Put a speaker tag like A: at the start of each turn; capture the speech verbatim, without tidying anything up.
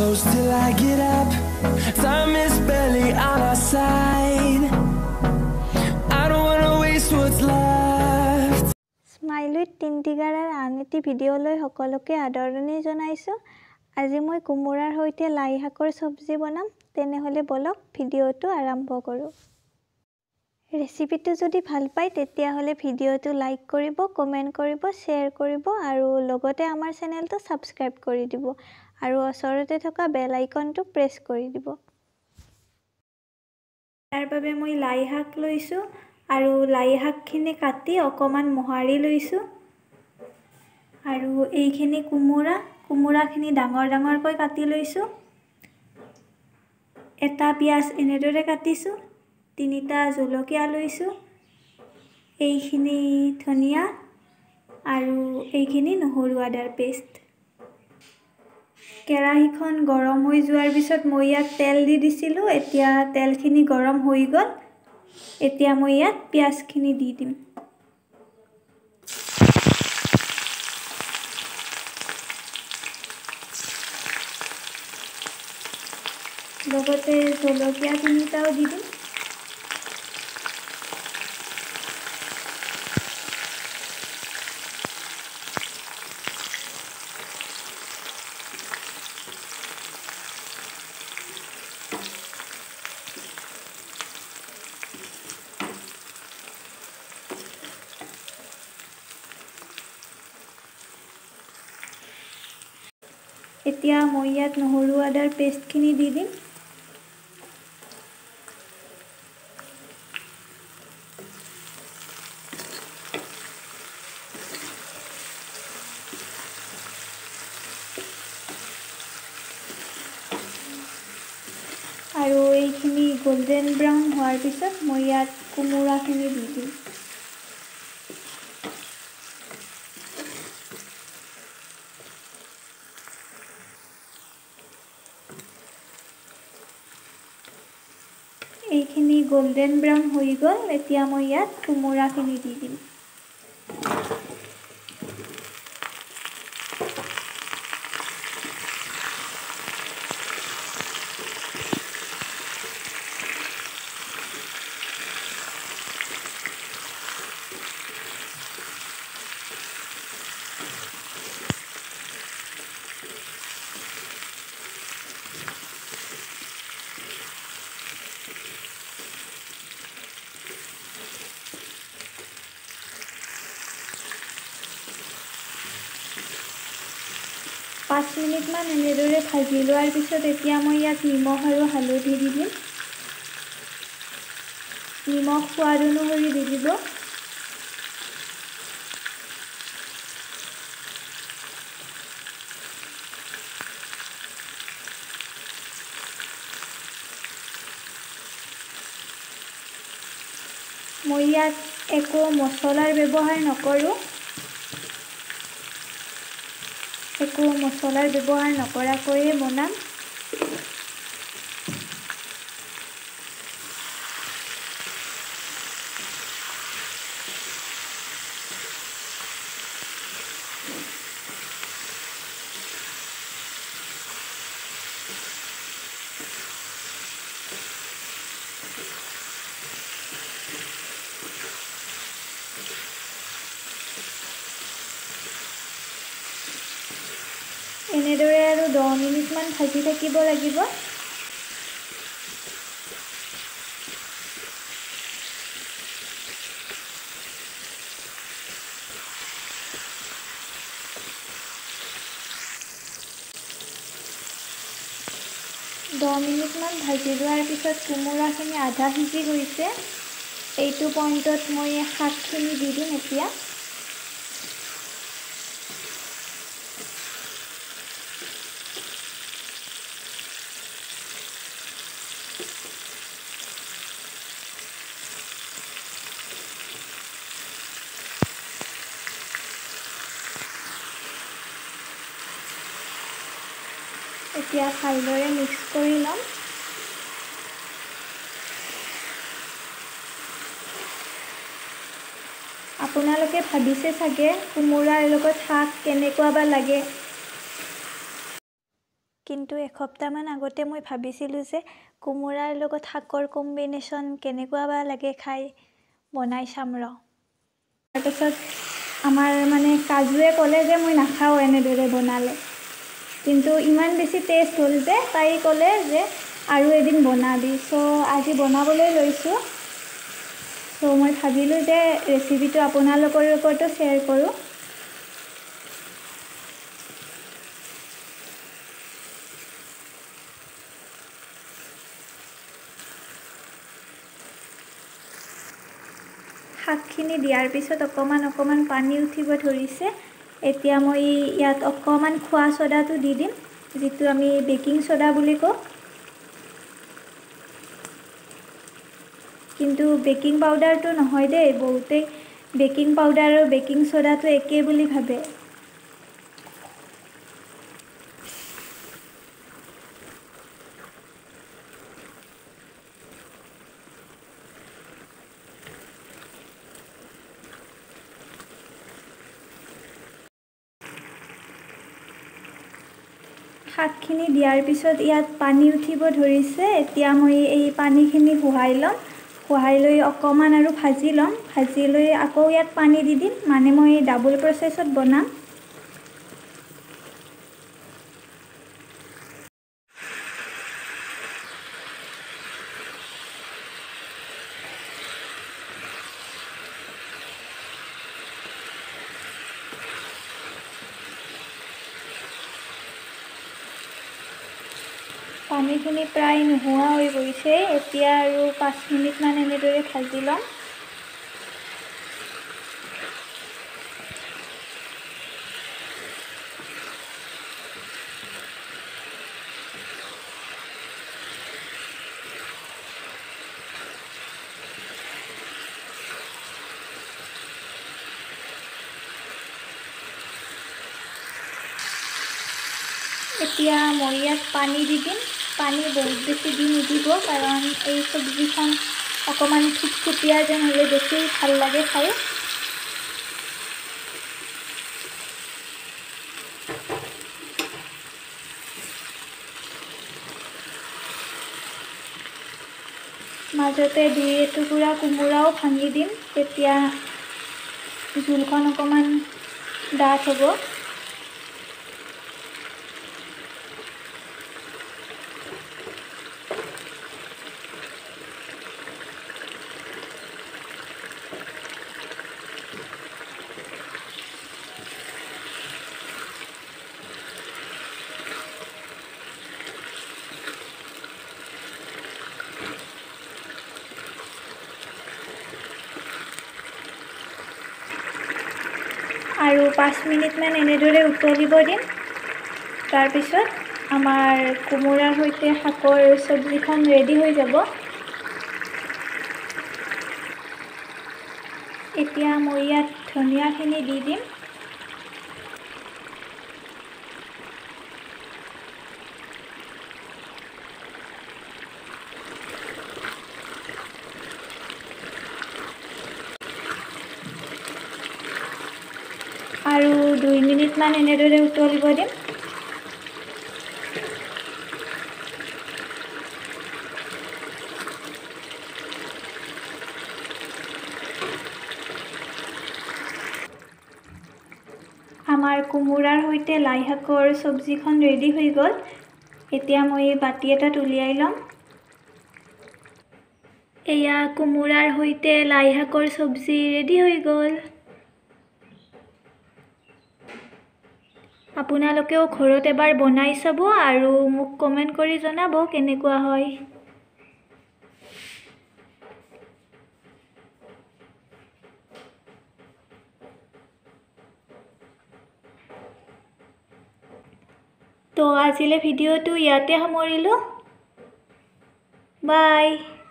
A: close till I get up. Time is barely on our side. I don't wanna waste what's left.
B: sMiLewiThTeenTiGaDaৰ আন এটি ভিডিঅ'লৈ সকলোকে আদৰণি জনাইছো। আজি মই কোমোৰাৰ সৈতে লাই শাকৰ চব্জি বনাম। তেনেহলে বলক ভিডিঅ'টো আৰম্ভ কৰো। ৰেচিপিটো যদি ভাল পায় তেতিয়াহলে ভিডিঅ'টো লাইক কৰিব, কমেন্ট কৰিব, শেয়াৰ কৰিব আৰু লগতে আমাৰ চেনেলটো সাবস্ক্ৰাইব কৰি দিব আৰু ওচৰতে থকা বেল আইকনটো প্ৰেছ কৰি দিব। তাৰ বাবে মই লাই শাক লৈছো আৰু লাই শাকখিনি কাটি অকমান মোহাৰি লৈছো। আৰু এইখিনি কোমোৰা কোমোৰাখিনি ডাঙৰ ডাঙৰকৈ কাটি লৈছো। এটা পিয়াজ এনেদৰে কাটিছো। তিনিটা জলকীয়া লৈছো। এইখিনি ধনিয়া আৰু এইখিনি নহৰু আদাৰ পেষ্ট। কেৰাহীখন গৰম হৈ যোৱাৰ পিছত মই ইয়াত তেল দি দিছিলো। এতিয়া তেলখিনি গৰম হৈ গল। এতিয়া মই ইয়াত পিয়াজখিনি দি দিম। লগতে জলকীয়া তিনিটাও দি দিম। এতিয়া মই ইয়াত নহৰু আদাৰ পেষ্টখিনি দি দিম। আৰু এইখিনি গোল্ডেন ব্ৰাউন হোৱাৰ পিছত মই ইয়াত কোমোৰাখিনি দি দিম। এইখিনি গোল্ডেন ব্ৰাউন হৈ গল। এতিয়া মই ইয়াত কোমোৰাখিনি দি দিম। পাঁচ মিনিটমান এনেদৰে ভাজি লোৱাৰ পিছত এতিয়া মই ইয়াত নিমখ আৰু হালধি দি দিম। নিমখ সোৱাদ অনুসৰি দি দিব। মই ইয়াত একো মছলাৰ ব্যৱহাৰ নকৰোঁ। একো মছলাৰ ব্যৱহাৰ নকৰাকৈয়ে বনাম। এনেদৰে আৰু দহ মিনিটমান ভাজি থাকিব লাগিব। দহ মিনিটমান ভাজি লোৱাৰ পিছত কোমোৰাখিনি আধা সিজি গৈছে। এইটো পইণ্টত মই শাকখিনি দি দিম এতিয়া। এতিয়া ভালদৰে মিক্স কৰি ল'ম। আপোনালোকে ভাবিছে চাগে কোমোৰাৰ লগত শাক কেনেকুৱা বা লাগে। কিন্তু এসপ্তাহমান আগতে মই ভাবিছিলোঁ যে কোমোৰাৰ লগত শাকৰ কম্বিনেশ্যন কেনেকুৱা বা লাগে খাই বনাই চাম ৰ তাৰপিছত আমাৰ মানে কাজুৱে ক'লে যে মই নাখাওঁ এনেদৰে বনালে কিন্তু ইমান বেছি টেষ্ট হ'ল যে তাই ক'লে যে আৰু এদিন বনাবি চ' আজি বনাবলৈ লৈছোঁ চ' মই ভাবিলোঁ যে ৰেচিপিটো আপোনালোকৰ লগতো শ্বেয়াৰ কৰোঁ শাকখিনি দিয়াৰ পিছত অকণমান অকণমান পানী উঠিব ধৰিছে এতিয়া মই ইয়াত অকণমান খোৱা ছ'ডাটো দি দিম যিটো আমি বেকিং ছ'ডা বুলি কওঁ কিন্তু বেকিং পাউডাৰটো নহয় দেই বহুতেই বেকিং পাউডাৰ আৰু বেকিং ছ'ডাটো একেই বুলি ভাবে শাকখিনি দিয়াৰ পিছত ইয়াত পানী উঠিব ধৰিছে এতিয়া মই এই পানীখিনি বহাই ল'ম বহাই লৈ অকণমান আৰু ভাজি ল'ম ভাজি লৈ আকৌ ইয়াত পানী দি দিম মানে মই ডাবল প্ৰচেছত বনাম পানীখিনি প্ৰায় নোহোৱা হৈ গৈছে এতিয়া আৰু পাঁচ মিনিটমান এনেদৰে ভাজি ল'ম এতিয়া মই ইয়াত পানী দি দিম পানী বহুত বেছি দি নিদিব কাৰণ এই চব্জিখন অকণমান থুপথুপীয়া যেন হ'লে বেছি ভাল লাগে খাই মাজতে দুই এটুকুৰা কোমোৰাও ভাঙি দিম তেতিয়া জোলখন অকণমান ডাঠ হ'ব আৰু পাঁচ মিনিটমান এনেদৰে উতলিব দিম তাৰপিছত আমাৰ কোমোৰাৰ সৈতে শাকৰ চব্জিখন ৰেডি হৈ যাব এতিয়া মই ইয়াত ধনিয়াখিনি দি দিম আৰু দুই মিনিটমান এনেদৰে উতলিব দিম আমাৰ কোমোৰাৰ সৈতে লাই শাকৰ চব্জিখন ৰেডি হৈ গ'ল এতিয়া মই বাটি এটাত উলিয়াই ল'ম এয়া কোমোৰাৰ সৈতে লাই শাকৰ চব্জি ৰেডি হৈ গ'ল আপোনালোকেও ঘৰত এবাৰ বনাই চাব আৰু মোক কমেণ্ট কৰি জনাব কেনেকুৱা হয় তো আজিলে ভিডিঅ'টো ইয়াতে সামৰিলোঁ বাই